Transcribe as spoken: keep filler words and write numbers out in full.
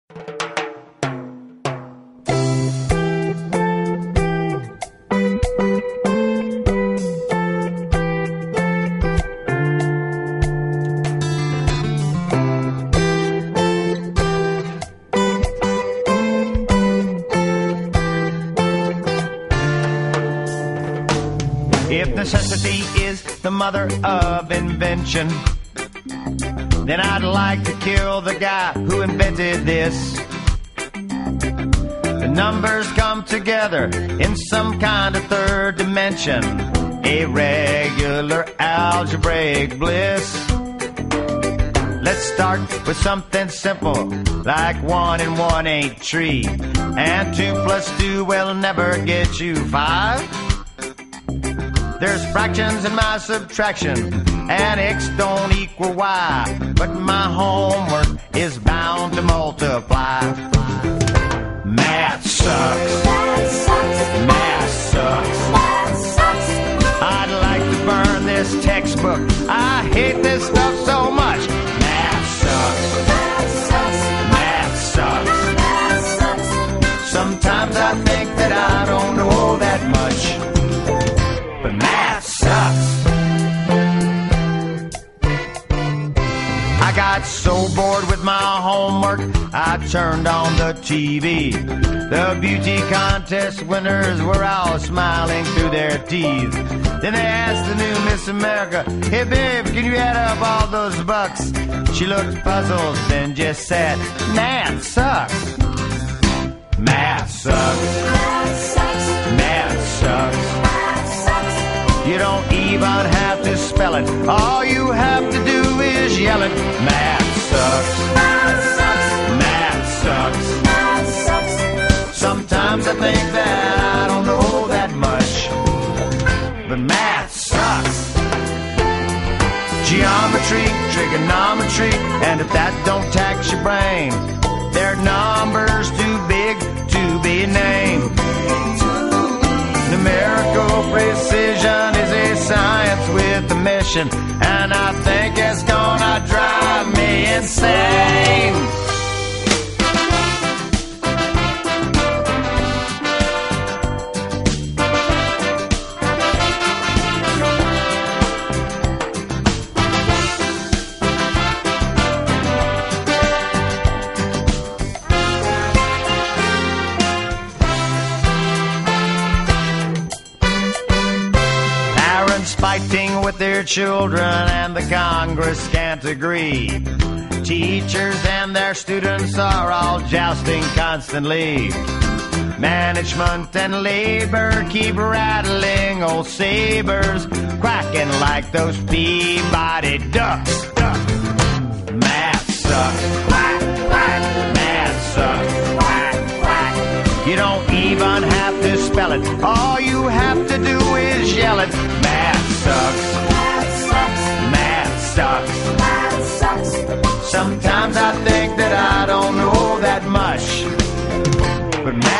If necessity is the mother of invention, then I'd like to kill the guy who invented this. The numbers come together in some kind of third dimension, a regular algebraic bliss. Let's start with something simple, like one and one ain't three, and two plus two will never get you five. There's fractions in my subtraction, and x don't equal y, but my homework is bound to multiply. Math sucks. Math sucks. I'd like to burn this textbook. I hate this stuff so much. Math sucks. Math sucks. Sometimes I think that I don't know that much, but math sucks. I got so bored with my homework, I turned on the T V. The beauty contest winners were all smiling through their teeth. Then they asked the new Miss America, "Hey babe, can you add up all those bucks?" She looked puzzled, then just said, "Math sucks." Math sucks. Math sucks. You don't even have to spell it. All you have to do is yell it. Math sucks. Math sucks. Sometimes I think that I don't know that much, but math sucks. Geometry, trigonometry, and if that don't tax your brain, they're numbers too big to be named. Numerical precision is a science with a mission, and I think it's gonna drive me insane. Fighting with their children and the Congress can't agree. Teachers and their students are all jousting constantly. Management and labor keep rattling old sabers, cracking like those Peabody ducks. Math sucks. Math sucks. You don't even have to spell it. All you have to do is yell it. Math sucks. Math sucks. Sometimes I think that I don't know that much, but math